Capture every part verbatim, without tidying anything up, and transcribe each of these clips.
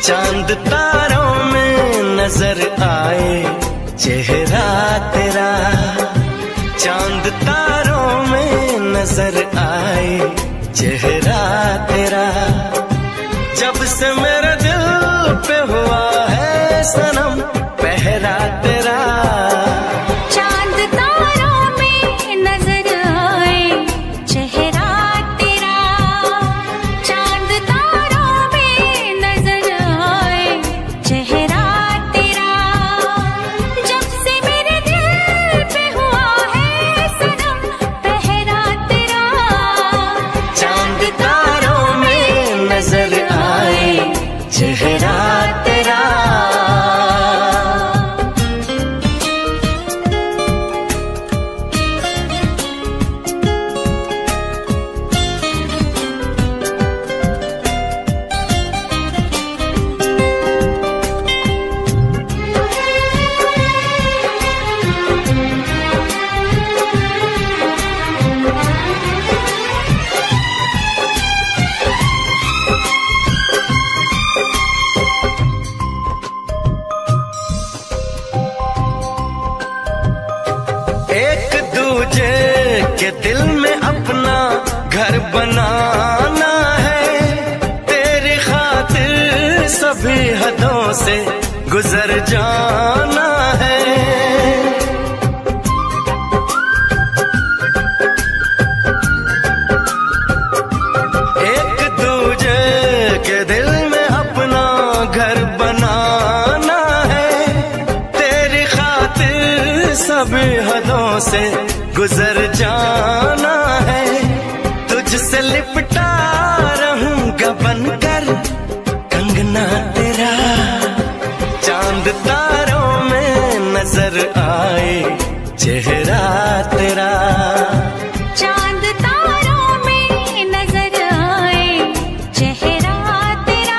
चांद तारों में नजर आए चेहरा तेरा, चांद तारों में नजर आए चेहरा तेरा, जब से मेरे दिल पे हुआ है सनम पहरा तेरा। चांद तारों में नजर आए चेहरा तेरा, चांद तारों में नजर आए चेहरा तेरा, जब से मेरे दिल पे हुआ है सनम पहरा तेरा। चांद तारों में नजर आए चेहरा तेरा। एक दूजे के दिल में अपना घर बनाना है, तेरी खातिर सभी हदों से गुजर जाना है। एक दूजे के दिल में अपना घर बनाना है, तेरी खातिर सभी हदों से गुजर जाना है। तुझसे लिपटा रहूंगा बनकर कंगना तेरा, चांद तारों में नजर आए चेहरा तेरा। चांद तारों में नजर आए चेहरा तेरा।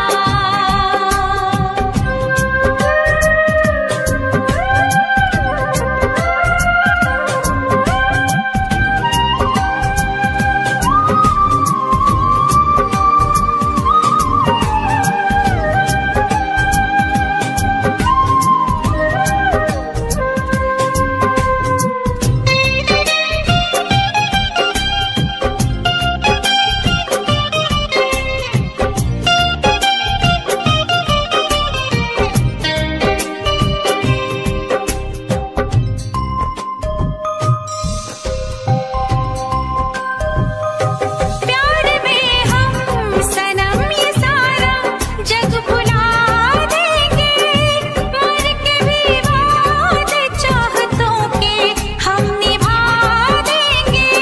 प्यार में हम सनम ये सारा जग भुला देंगे, मर के भी वादे चाहतों के हम निभा देंगे।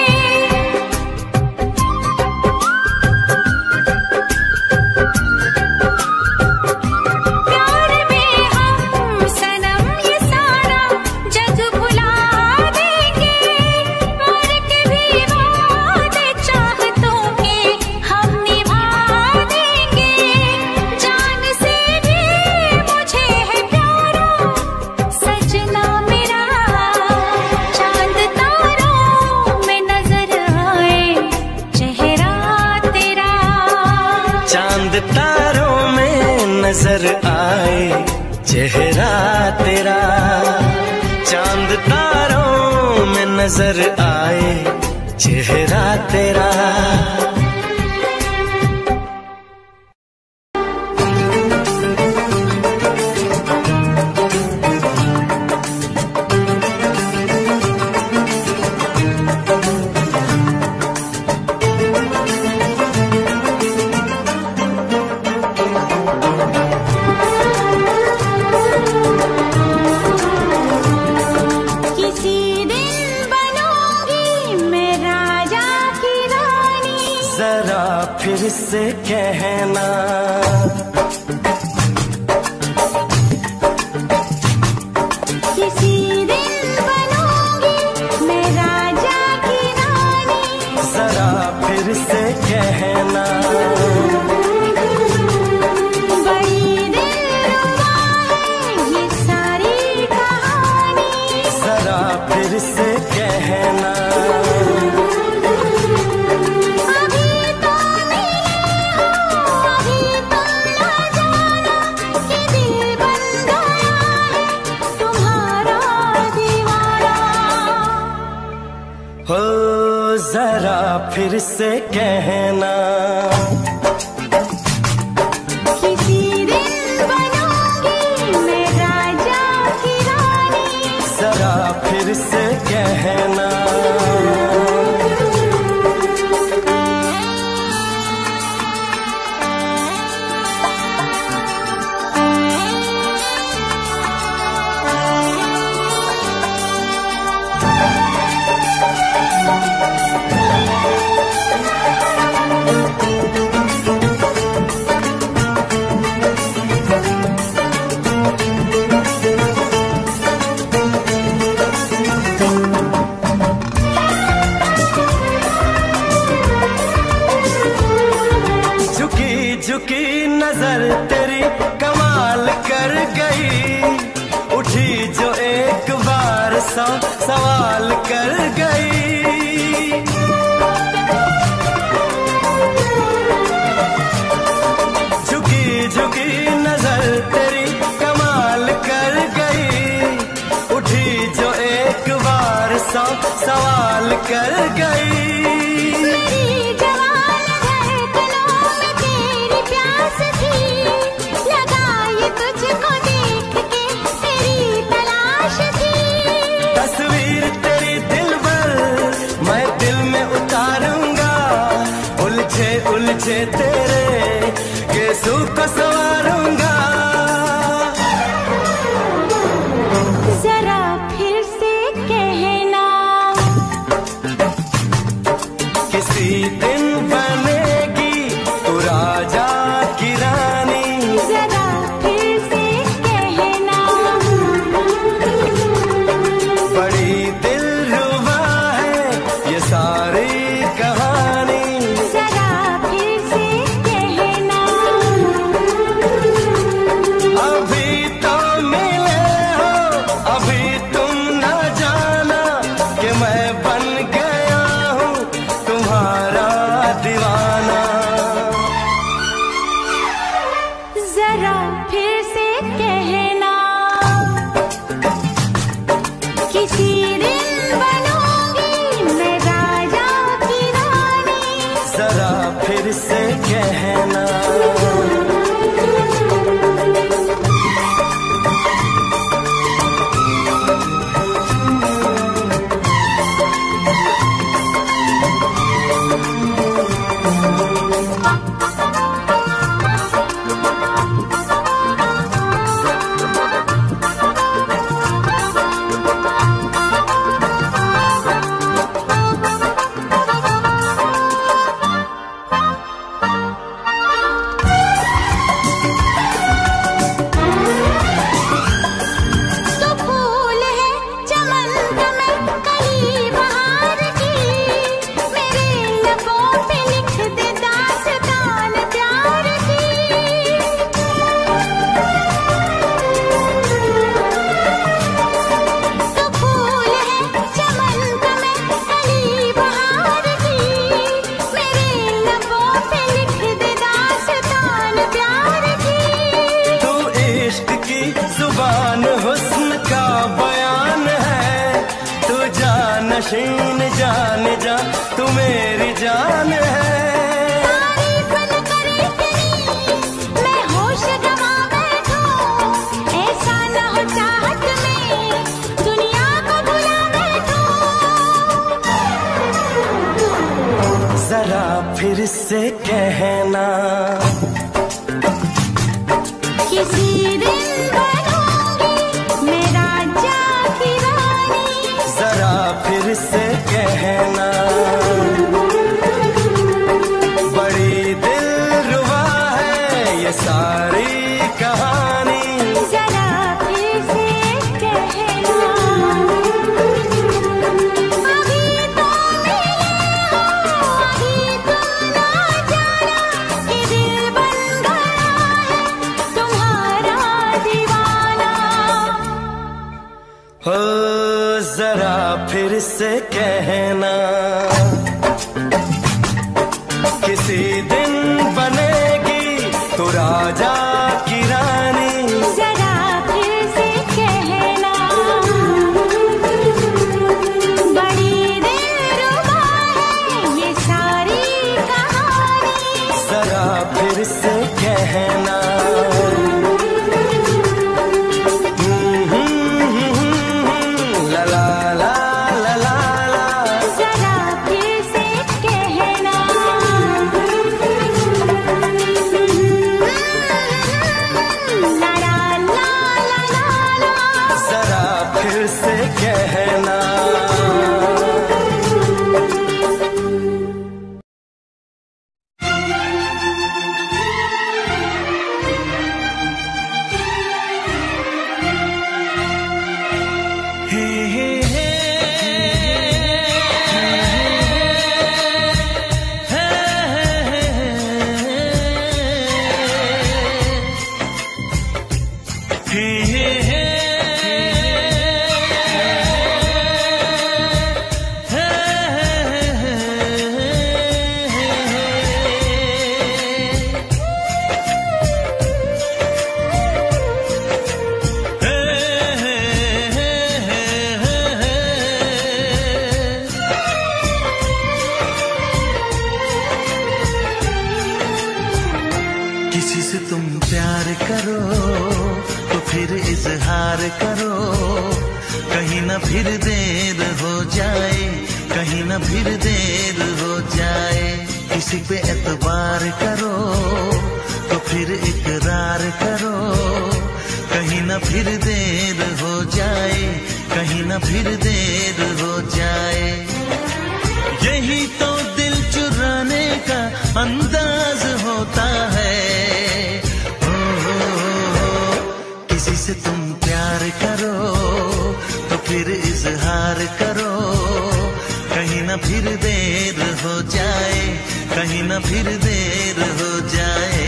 प्यार में हम सनम ये सारा जग भुला देंगे, मर के भी वादे चाहतों के हम निभा देंगे। जान से भी मुझे है प्यारा सजना मेरा, चांद तारों में नजर आए चेहरा तेरा। चांद तारों में नजर आए चेहरा तेरा, चांद तारों में नजर आए चेहरा तेरा। किसी दिन बनूंगी मैं राजा की रानी, जरा फिर से कहना, किसी दिन बनूंगी मैं राजा की रानी, जरा फिर से कहना। बड़ी दिलरुबा है ये सारी कहानी, जरा फिर से कहना। अभी तो मिले हो, अभी तो ना जाओ, फिर से कहना। किसी दिन बनूंगी मैं राजा की रानी, जरा फिर से कहना। झुकी नजर तेरी कमाल कर गई, उठी जो एक बार सौ सवाल कर गई। झुकी झुकी नजर तेरी कमाल कर गई, उठी जो एक बार सौ सवाल कर गई। उलझे तेरे केसू को संवारूंगा। जरा फिर से कहना, किसी दिन बनेगी तू राजा की रानी। जरा फिर से कहना, बड़ी दिलरुबा है ये सारी कहानी। जरा फिर से कहना, किसी दिन बनूंगी मैं राजा की रानी। जरा फिर से कहना। जुबान हुस्न का बयान है, तू जानशीन जान जा तू मेरी जान है। तारीफ न करे तेरी मैं होश गंवा बैठूं, ऐसा न हो चाहत में दुनिया को भुला बैठूं। जरा फिर से कहना, किसी दिन बनूंगी मैं राजा की रानी। जरा फिर से कहना, बड़ी दिलरुबा है ये सारी कहानी। जरा फिर से कहना, अभी तो मिले हो अभी तुम ना जाना कि दिल बन गया है तुम्हारा दीवाना। हो जरा फिर से कहना, किसी दिन बनेगी तू राजा की रानी। जरा फिर से कहना, बड़ी दिलरुबा है ये सारी फिर से कहना। ला ला ला ला ला ला, जरा फिर से कहना। ला ला ला ला ला ला, जरा फिर से कहना। किसी से तुम प्यार करो तो फिर इजहार करो, कहीं ना फिर देर हो जाए, कहीं ना फिर देर हो जाए। किसी पे एतबार करो तो फिर इकरार करो, कहीं ना फिर देर हो जाए, कहीं ना फिर देर हो जाए। यही तो दिल चुराने का अंदाज होता है। ओ, ओ, ओ, किसी से तुम प्यार करो तो फिर इजहार करो, कहीं ना फिर देर हो जाए, कहीं ना फिर देर हो जाए।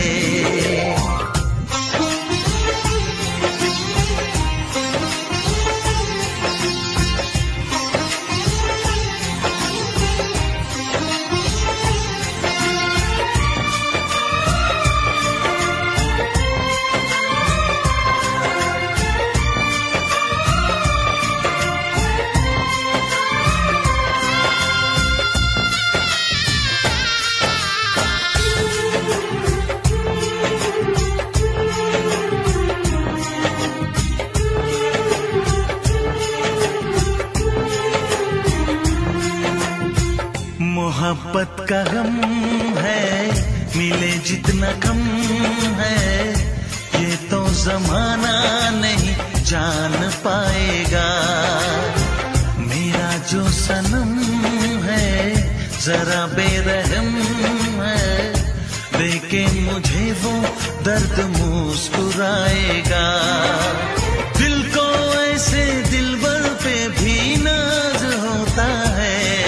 मोहब्बत का गम है, मिले जितना कम है, ये तो जमाना नहीं जान पाएगा। मेरा जो सनम है जरा बेरहम है, देखे मुझे वो दर्द मुस्कुराएगा। दिल को ऐसे दिलबर पे भी नाज होता है।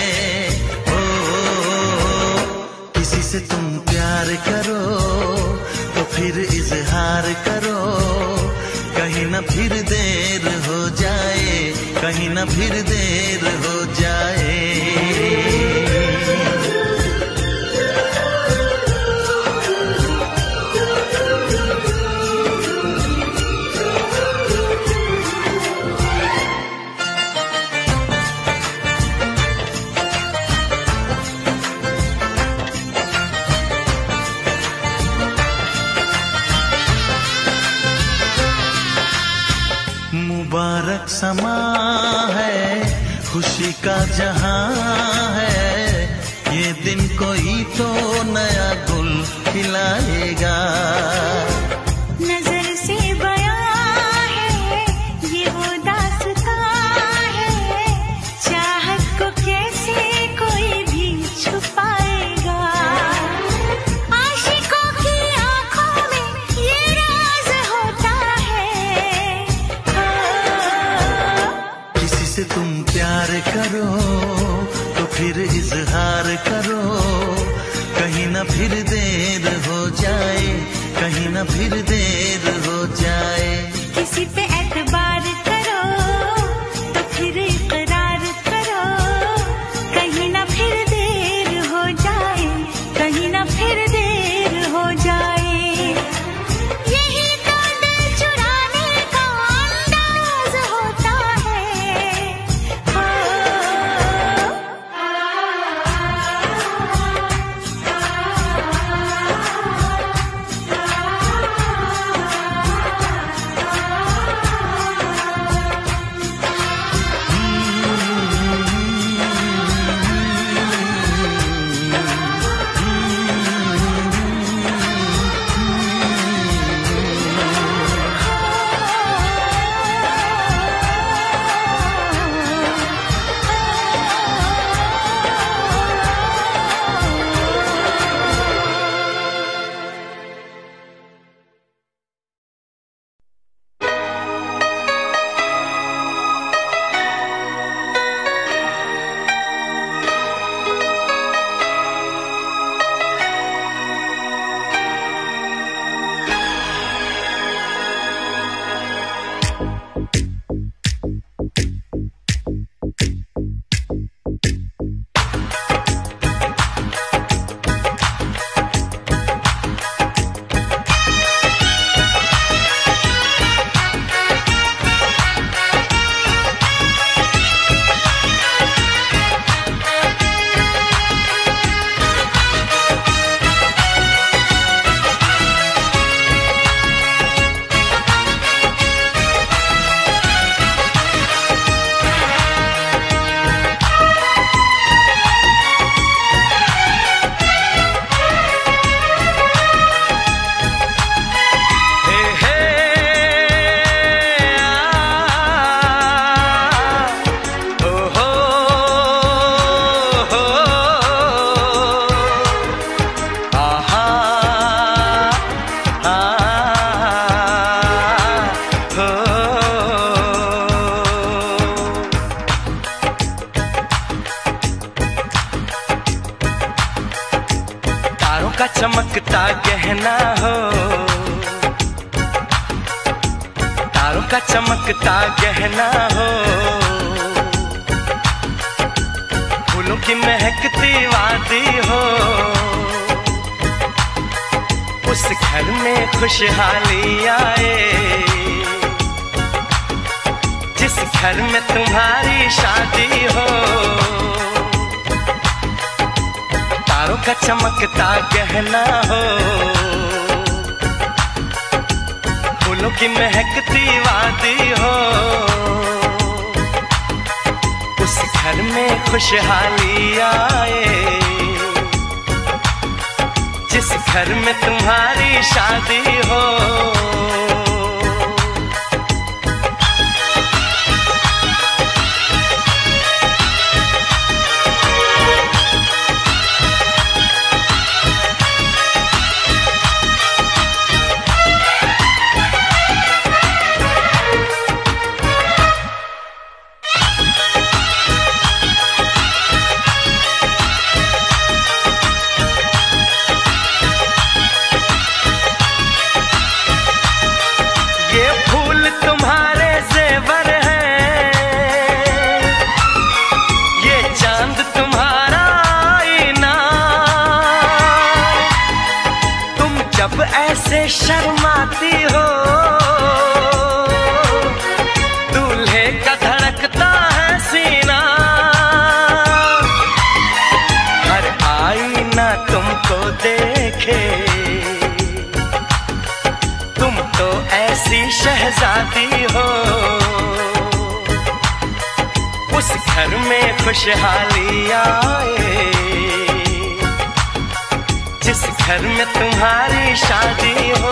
से तुम प्यार करो तो फिर इजहार करो, कहीं ना फिर देर हो जाए, कहीं ना फिर देर हो जाए। मुबारक समा है, खुशी का जहां है, ये दिन कोई तो नया गुल खिलाएगा। नजर से बयां है ये वो दास्तां है, चाहत को कैसे कोई भी छुपाएगा। आशिकों की आंखों में ये राज होता है। किसी से तुम प्यार करो तो फिर इजहार करो, कहीं ना फिर देर हो जाए, कहीं ना फिर देर हो जाए। किसी पे एतबार करो तो फिर इकरार करो, कहीं ना फिर देर हो जाए, कहीं ना फिर देर हो जाए। यही तो दिल चुराने का अंदाज होता है। हो चमकता गहना हो, तारों का चमकता गहना हो, फूलों की महकती वादी हो, उस घर में खुशहाली आए, जिस घर में तुम्हारी शादी हो। तारों का चमकता गहना हो, फूलों की महकती वादी हो, उस घर में खुशहाली आए, जिस घर में तुम्हारी शादी हो। ऐसे शर्माती हो, दूल्हे का धड़कता है सीना, हर आईना तुमको देखे, तुम तो ऐसी शहजादी हो, उस घर में खुशहाली आए, जिस घर में तुम्हारी शादी हो।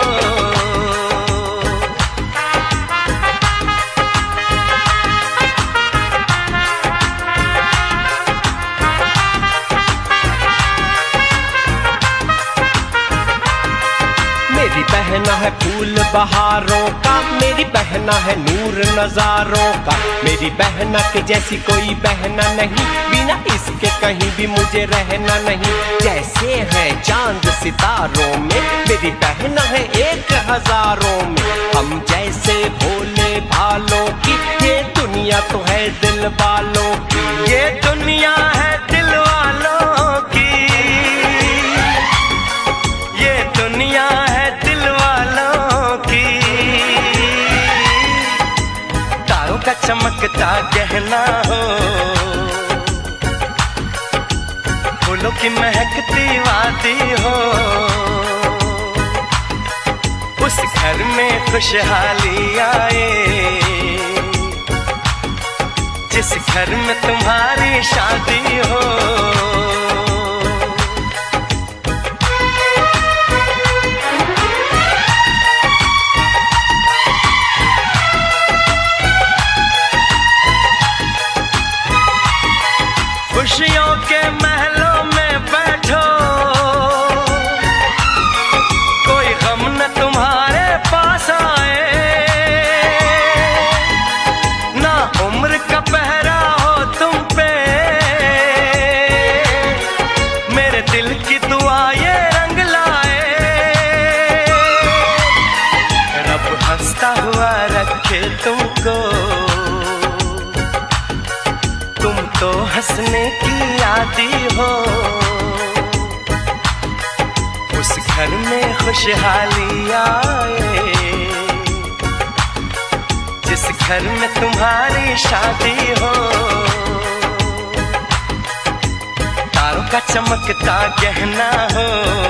मेरी बहना है फूल बहारों का, मेरी बहना है नूर नजारों का, मेरी बहना के जैसी कोई बहना नहीं, बिना इसके कहीं भी मुझे रहना नहीं। जैसे है चांद सितारों में, मेरी बहना है एक हजारों में, हम जैसे भोले भालों की, ये दुनिया तो है दिल वालों की, ये दुनिया है दिल वालों की, ये दुनिया है दिल वालों की। तारों का चमकता गहना हो, फूलों की महकती वादी हो, उस घर में खुशहाली आए, जिस घर में तुम्हारी शादी हो। खुशियों के महलों में बैठो, कोई गम न तुम्हारे पास आए, ना उम्र का पहरा हो तुम पे, मेरे दिल की दुआ ये रंग लाए, रब हंसता हुआ रखे तुमको, तुम तो हंसने की आदी हो, उस घर में खुशहाली आए, जिस घर में तुम्हारी शादी हो। तारों का चमकता गहना हो,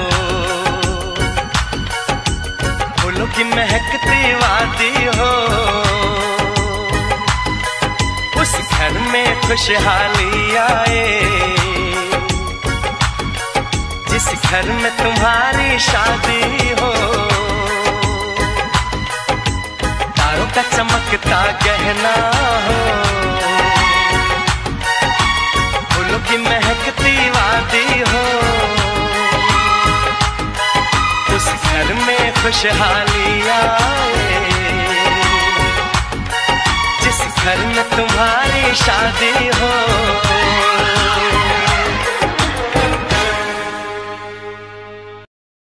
फूलों की महकती वादी हो, उस घर में खुशहाली आए, जिस घर में तुम्हारी शादी हो। तारों का चमकता गहना हो, फूलों की महकती वादी हो, उस घर में खुशहाली आए, जिस घर में तुम्हारी शादी हो।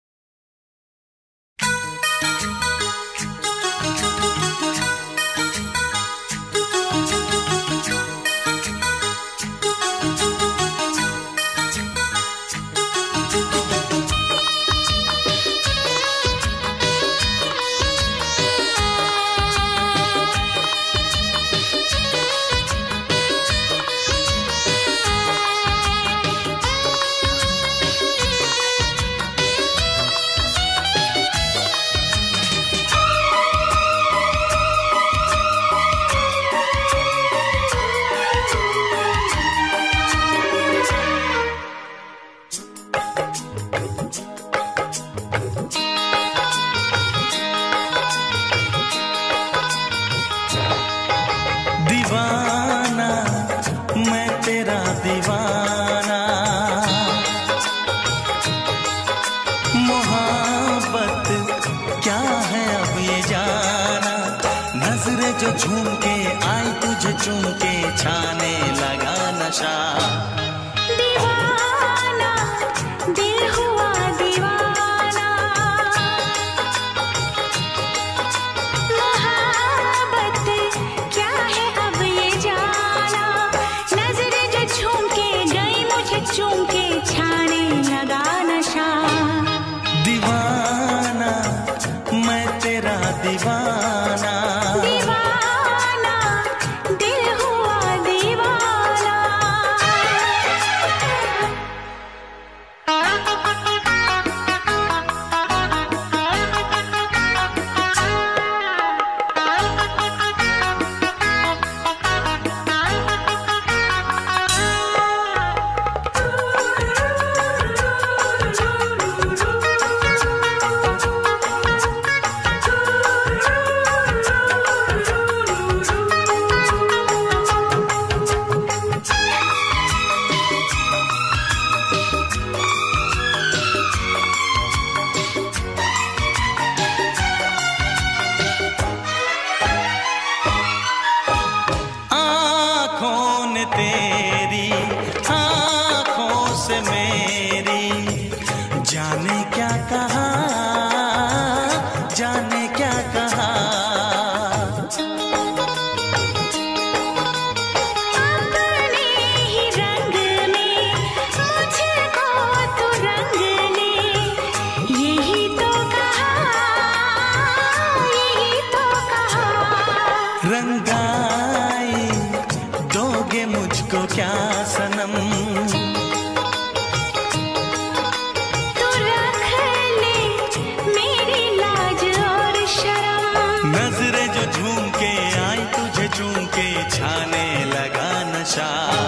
जो झूम के आई तुझे चूम के छाने लगा नशा। दीवाना दिल हुआ दीवाना, मोहब्बत क्या है अब ये जाना। नजर जो झूम के गई मुझे चूम के छाने लगा नशा। दीवाना मैं तेरा दीवाना, दीवाना दिल हुआ दीवाना। आँखों ने तेरी आँखों से मेरी जाने क्या कहा, जाने क्या कहा। अपने ही रंग में मुझको तू रंग ले, यही तो कहा, यही तो कहा। रंगाई दोगे मुझको क्या सनम, तू रख ले मेरी लाज और शर्म। नजरें जो झूम के आई तुझे चूम के छाने लगा नशा।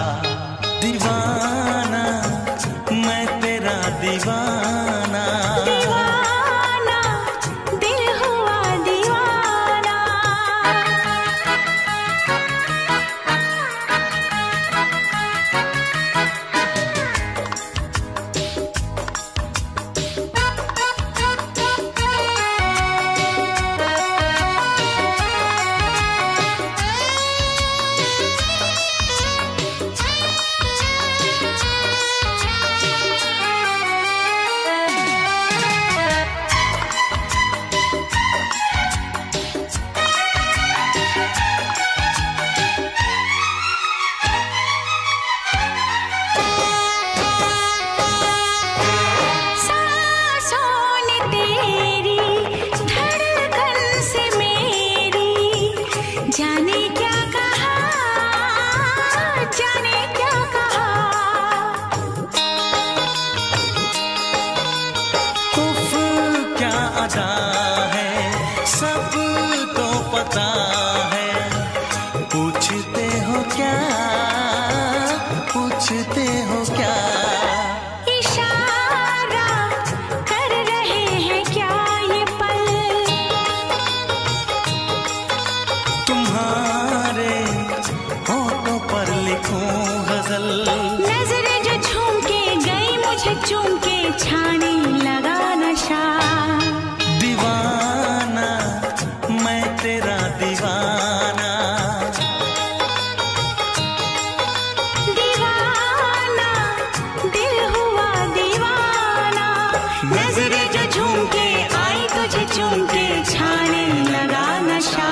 दीवाना मैं तेरा दीवाना, दीवाना दिल हुआ दीवाना। सांसों ने तेरी धड़कन से मेरी जाने क्या कहा, जाने क्या कहा। उफ क्या अदा है सब तो पता है। पूछते हो क्या, पूछते हो क्या। इशारा कर रहे हैं क्या ये पल, तुम्हारे होठों पर लिखूं गजल। नजरें जो झूम के गई मुझे चूम के छाने लगा नशा। दीवाना मैं तेरा दीवाना, दीवाना दिल हुआ दीवाना। नजरें जो झूम के आई तुझे चूम के छाने लगा नशा।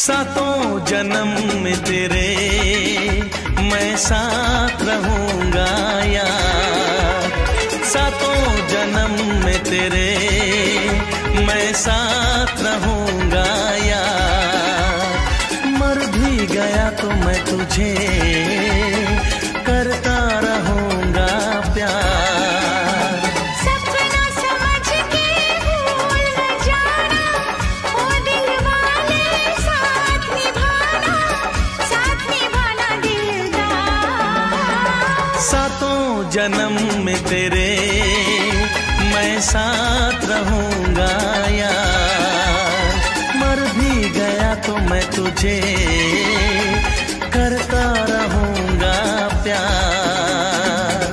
सातों जन्म में तेरे मैं साथ रहूंगा यार, सातों जन्म में तेरे मैं साथ रहूंगा यार, मर भी गया तो मैं तुझे करता रहूंगा प्यार। सपना समझ के भूल न जाना, ओ दिल वाले साथ निभाना, साथ निभाना दिलदार। सातों जन्म में तेरे मैं साथ रहूंगा यार, मर भी गया तो मैं तुझे करता रहूंगा प्यार।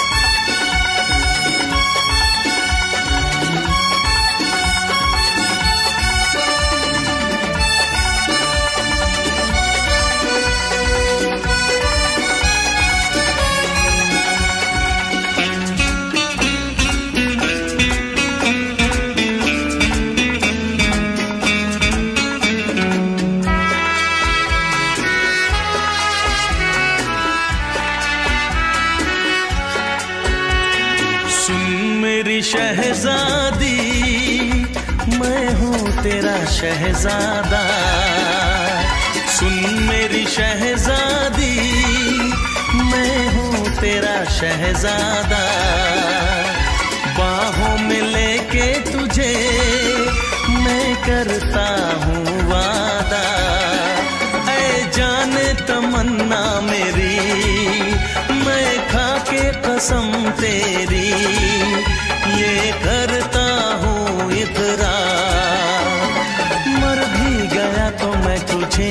शहजादी मैं हूँ तेरा शहजादा, सुन मेरी शहजादी मैं हूँ तेरा शहजादा, बाहों में लेके तुझे मैं करता हूँ वादा, ऐ जाने तमन्ना मेरी मैं खा के कसम तेरी ये करता हूँ इकरार, मर भी गया तो मैं तुझे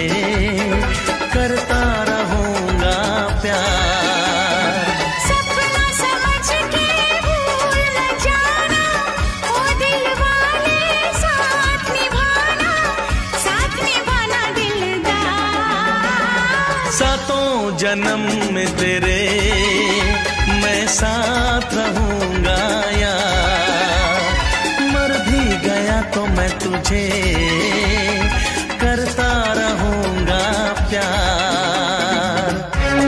करता रहूंगा प्यार। सपना समझ के भूल न जाना, ओ दिल वाले साथ निभाना, साथ निभाना दिलदार। सातों जन्म में तेरे मैं साथ रहूंगा यार, मर भी गया तो मैं तुझे करता रहूंगा प्यार।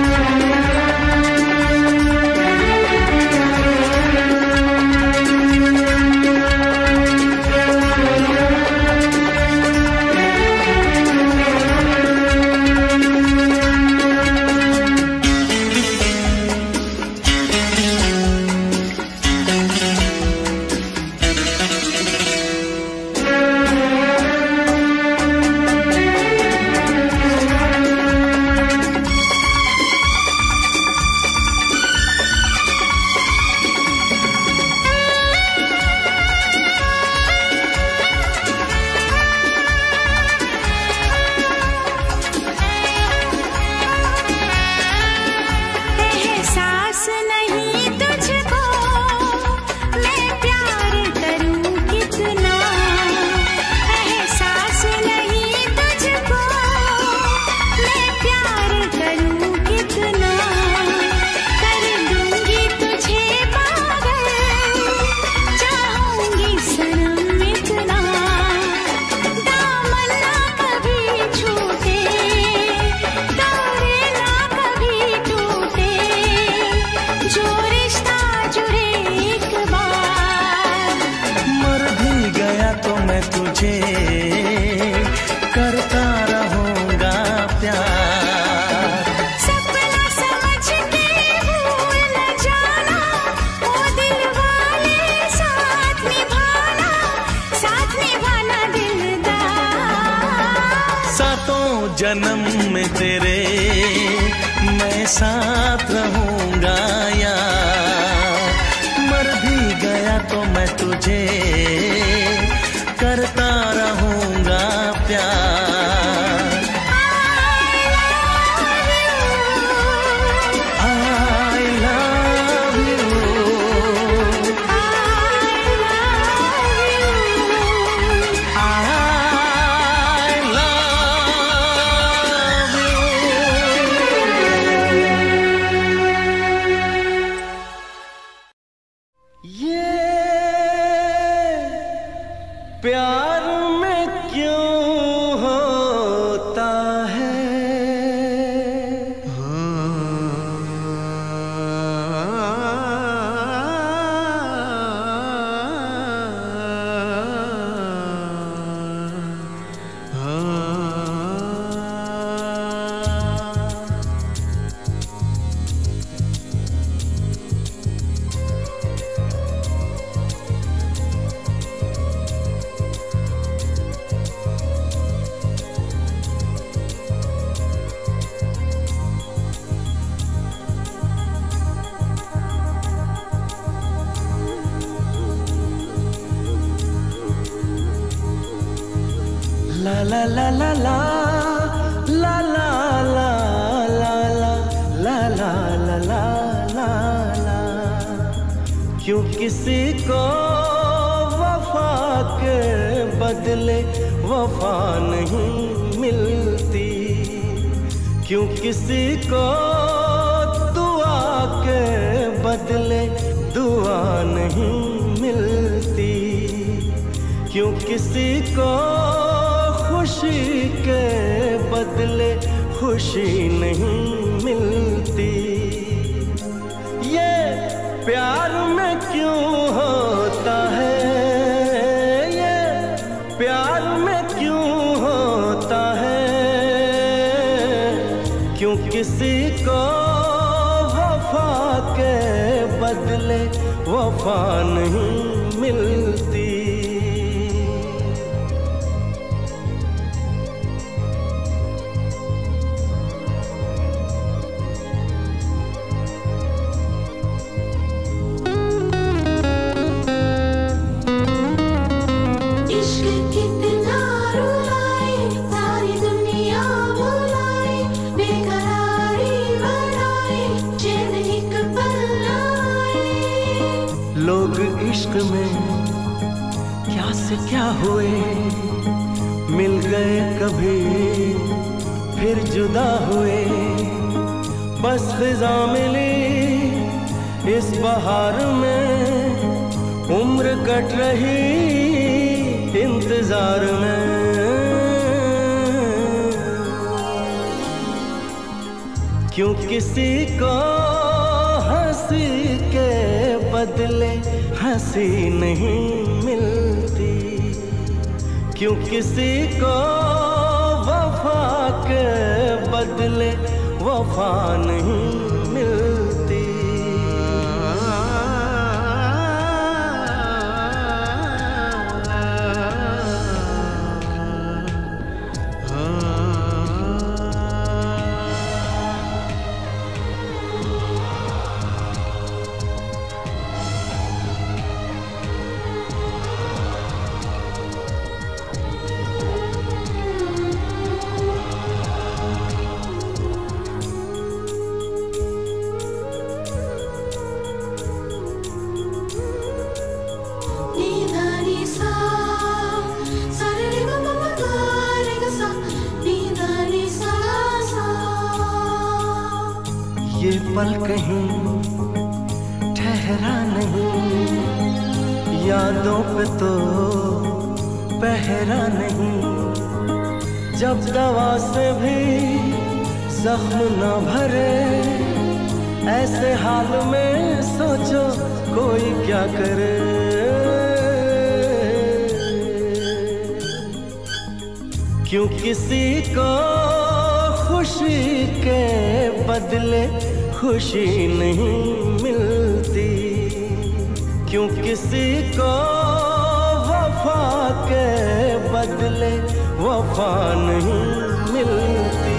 करता रहूंगा प्यार। सपना समझ के भूल न जाना, ओ दिल वाले साथ निभाना, साथ निभाना दिलदार। सातों जन्म में तेरे मैं साथ रहूंगा यार, मर भी गया तो मैं तुझे करता रहूंगा प्यार। I love you, I love you, ये प्यार में क्यों हो ला ला ला ला ला ला ला ला ला ला ला ला ला ला ला। क्यों किसी को वफा के बदले वफा नहीं मिलती, क्यों किसी को दुआ के बदले दुआ नहीं मिलती, क्यों किसी को खुशी के बदले खुशी नहीं मिलती। ये प्यार में क्यों होता है, ये प्यार में क्यों होता है, क्यों किसी को वफा के बदले वफा नहीं मिलती। लोग इश्क में क्या से क्या हुए, मिल गए कभी फिर जुदा हुए। बस खिज़ा मिली इस बहार में, उम्र कट रही इंतजार में। क्यों किसी को हंसी के बदले हंसी नहीं मिलती, क्यों किसी को वफा के बदले वफा नहीं मिलती। ये पल कहीं ठहरा नहीं, यादों पे तो पहरा नहीं। जब दवा से भी जख्म न भरे, ऐसे हाल में सोचो कोई क्या करे। क्यों किसी को खुशी के बदले खुशी नहीं मिलती, क्यों किसी को वफा के बदले वफा नहीं मिलती।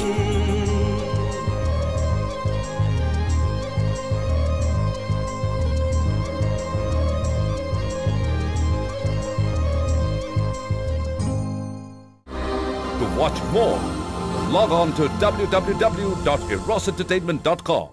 To watch more, log on to w w w dot eros entertainment dot com.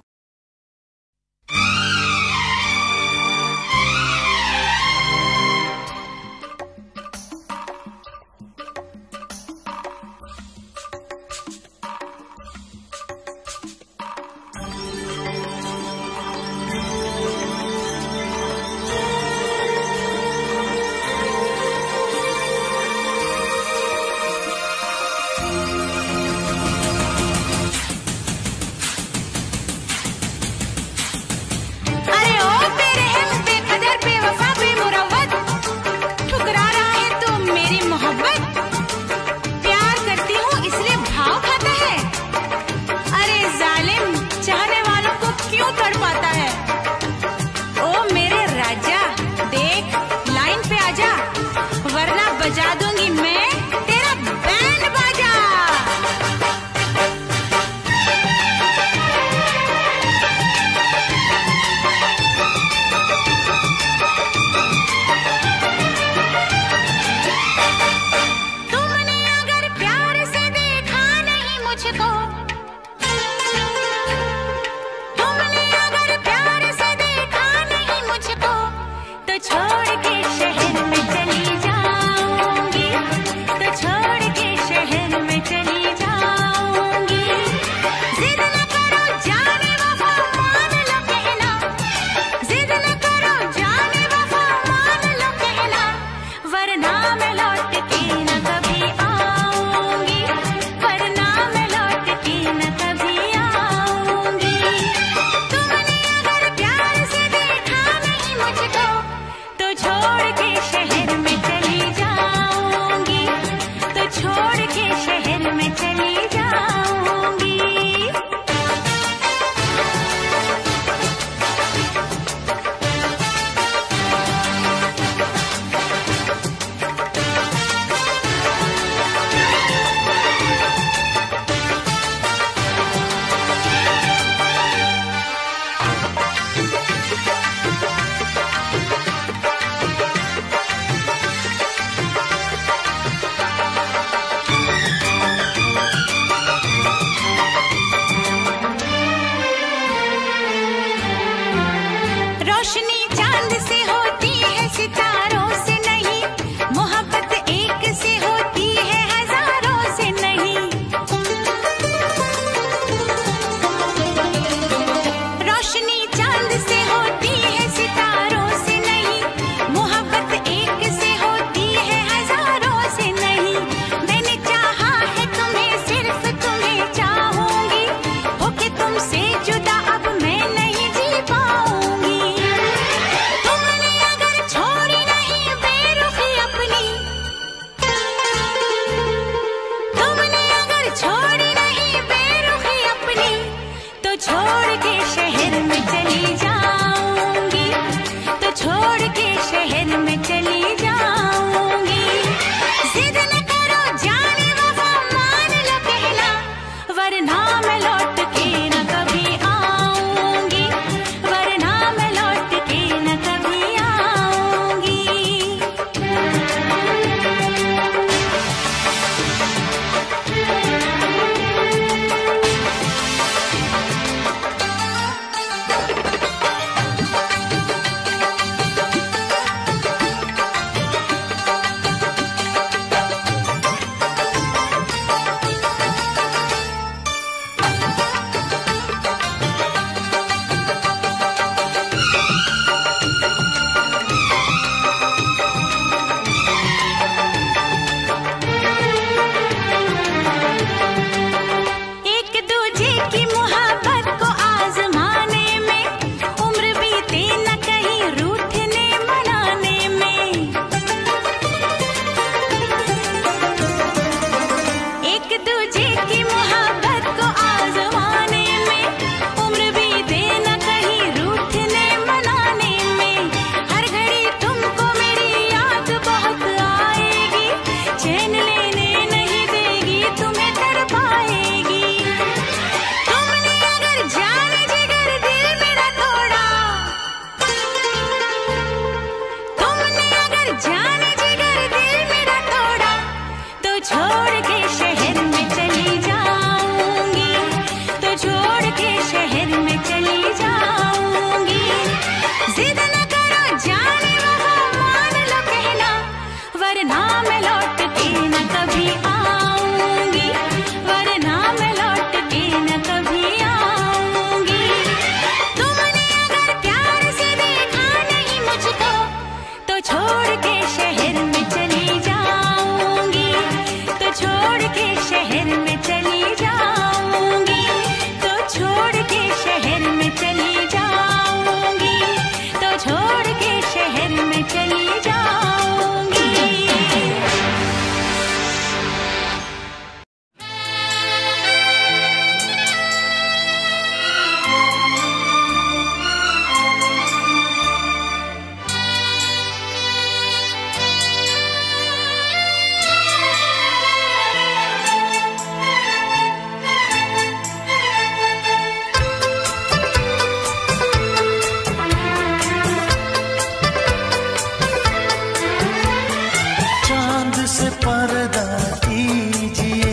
से पर्दा कीजिए,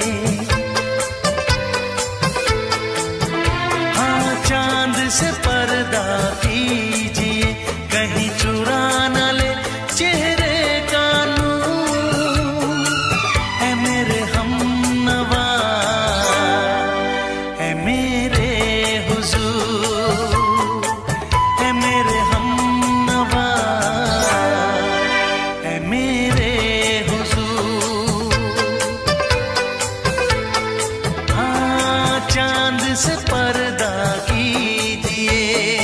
हाँ चांद से पर्दा कीजिए, कहीं चुरा न ले चेहरे का नूर। है मेरे हमनवा, है मेरे हुजूर, है मेरे हमनवा, है मेरे हुजूर। हाँ चांद से पर्दा कीजिए।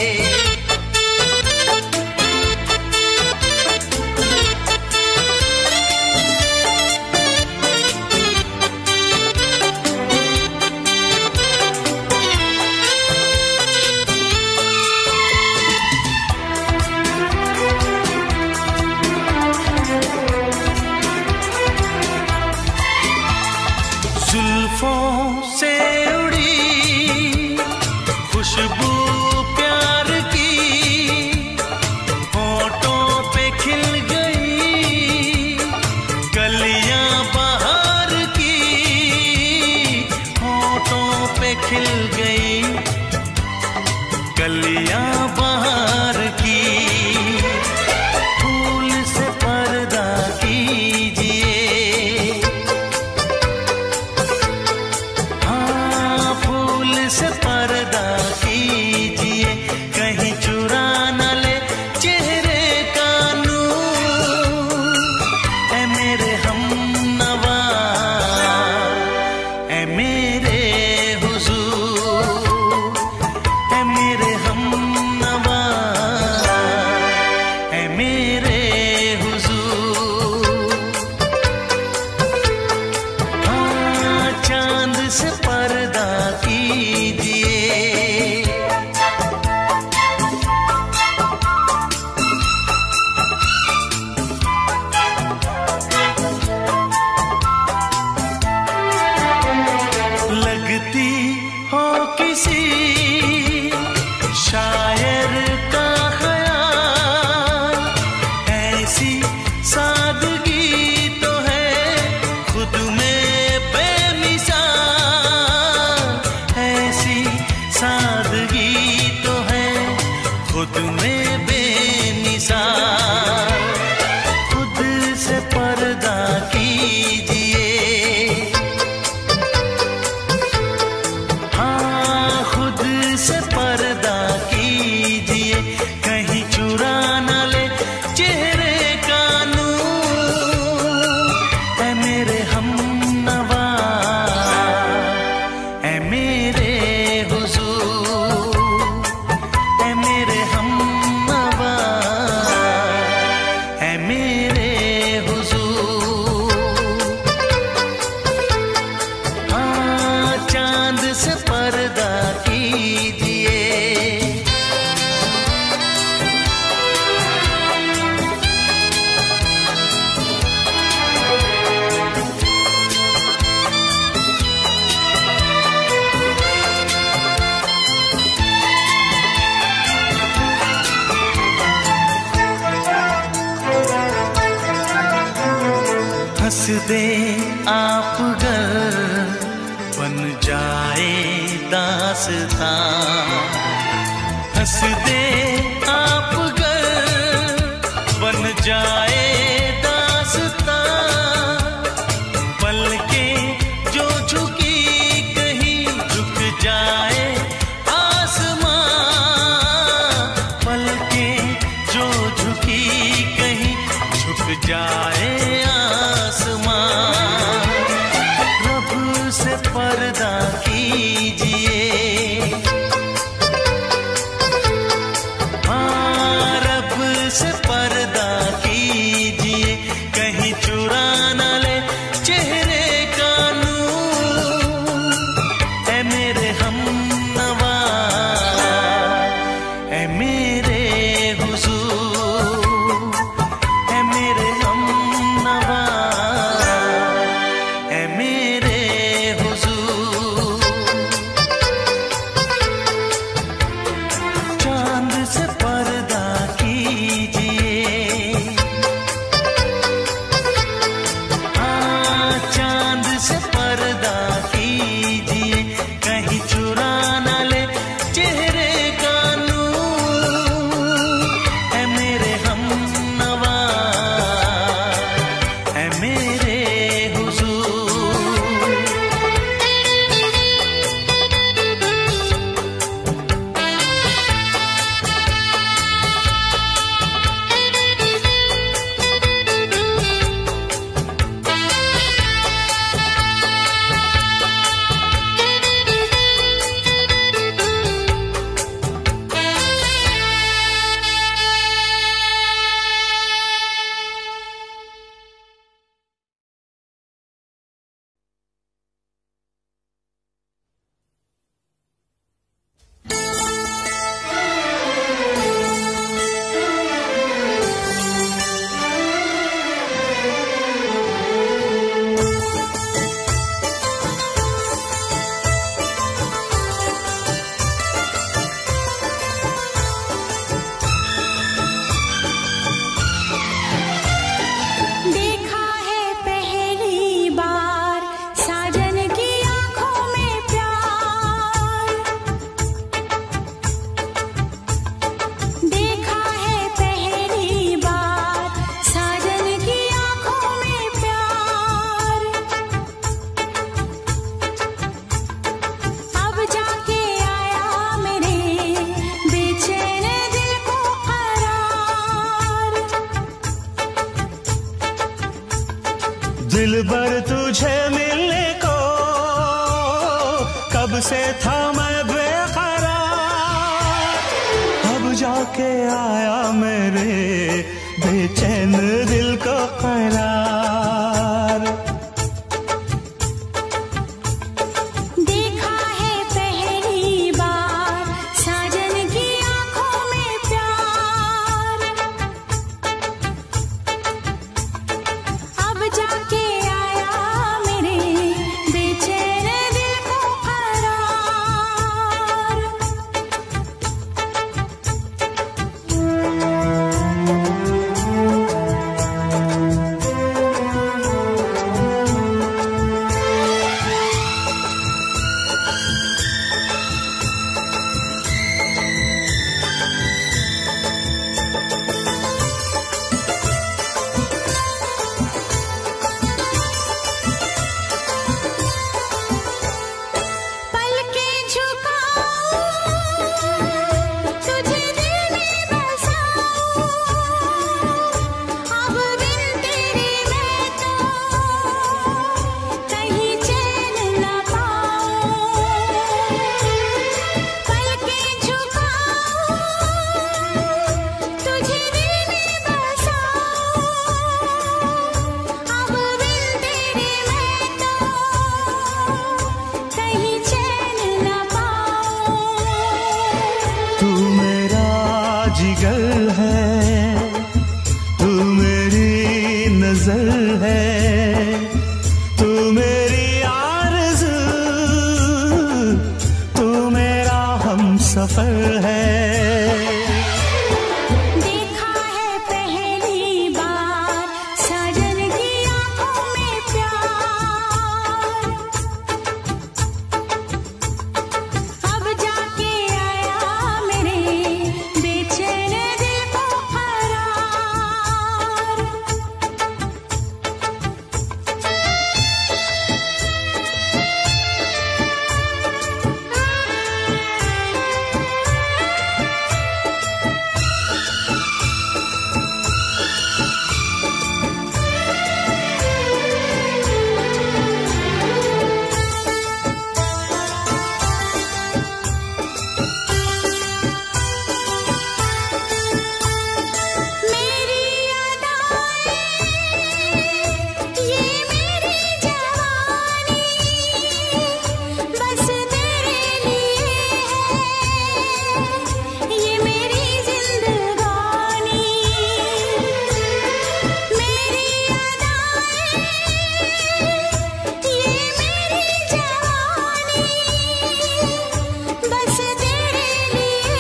जुल्फों से उड़ी खुशबू प्यार की, होठों पे खिल गई कलियां बहार की, होठों पे खिल गई कलियां बहार की। फूल से पर्दा कीजिए, से पर्दा कीजिए, कहीं चुरा न ले चेहरे का नूर। ऐ मेरे हमनवा, ऐ मेरे हुजूर, ऐ मेरे हमनवा, ऐ मेरे हुजूर। हाँ चांद से पर्दा कीजिए। लगती हो किसी शायर का ख्याल, ऐसी सादगी तो है खुद में बेमिसाल, ऐसी सादगी तो है खुद में बेमिसाल। खुद से पर्दा कीजिए, हाँ खुद से पर्दा कीजिए, कहीं चुरा न ले चेहरे का नूर। ऐ मेरे हमनवा, ऐ मेरे हुजूर, ऐ मेरे हमनवा, ऐ मेरे हुजूर। हाँ चांद से पर्दा कीजिए। हंस दे आप गर बन जाए दास्तां, हंस दे आप गर बन जाए दास्तां। पलकें जो झुकी कहीं झुक जाए आसमां, पलकें जो झुकी कहीं झुक जाए आसमां। रब से पर्दा कीजिए, हाँ रब से पर्दा कीजिए, कहीं चुरा न ले चेहरे का नूर। ऐ मेरे हमनवा, ऐ मेरे हुजूर, ऐ मेरे हमनवा, दिलबर तुझे मिलने को कब से था मैं बेकरार, अब जाके आया मेरे बेचैन दिल को करार। देखा है पहली बार साजन की आंखों में प्यार, अब जाके आया मेरे बेचैन दिल को करार। पलकें झुकाऊं, तुझे दिल में बसाऊं, अब बिन तेरे मैं तो कहीं चैन न पाऊं। पलकें झुकाऊं, तुझे दिल में बसाऊं, अब बिन तेरे मैं तो कहीं चैन न पाऊं। तू मेरा जिगर है, तू मेरी नजर है, तू मेरी आरज़ू, तू मेरा हमसफर है। देखा है पहली बार साजन की आंखों में प्यार, अब जाके आया मेरे बेचैन दिल को करार। मेरी अदाएं, ये मेरी जवानी, बस तेरे लिए है ये मेरी जिंदगानी। मेरी अदाएं, ये मेरी जवानी, बस तेरे लिए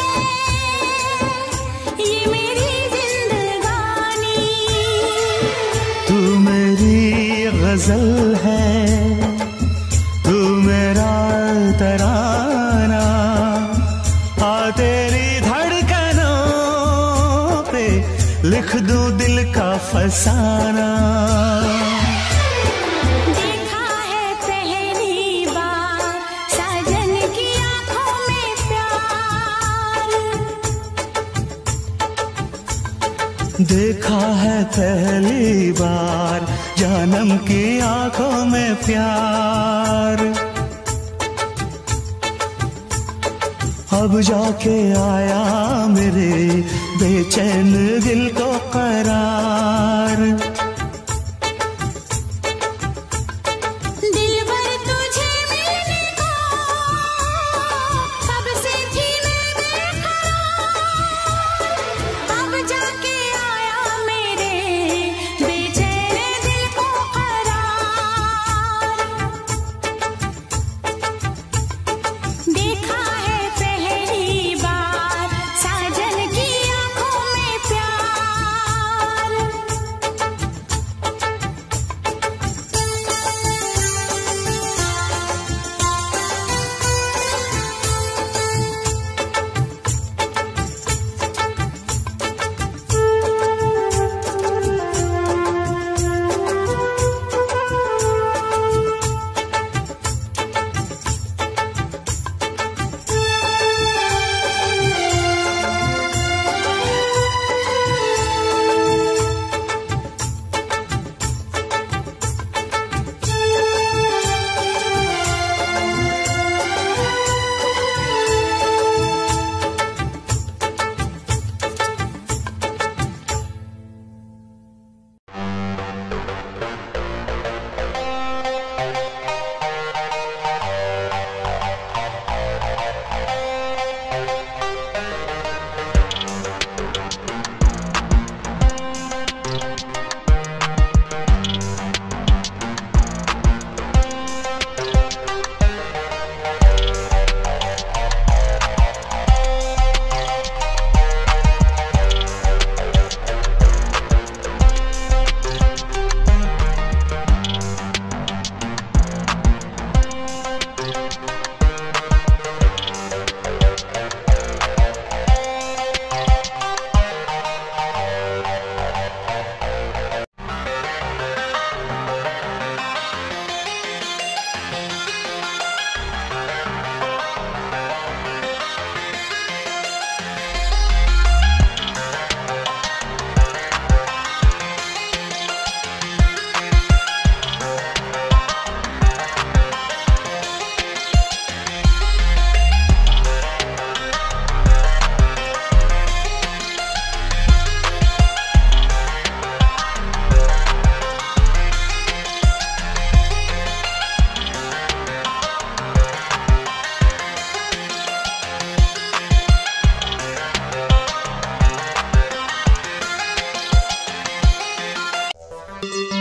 है ये मेरी जिंदगानी। तू मेरी गजल है, तू मेरा तराना, आ तेरी धड़कनों पे लिख दूं दिल का फसाना। देखा है पहली बार साजन की आंखों में प्यार, देखा है पहली बार जानम की आंखों में प्यार, अब जाके आया मेरे बेचैन दिल को करार। दिलबर तुझे मिलने को कब से थी मैं बेकरार, अब जाके आया मेरे बेचैन दिल को करार। देखा है पहली बार साजन की आंखों में प्यार, है।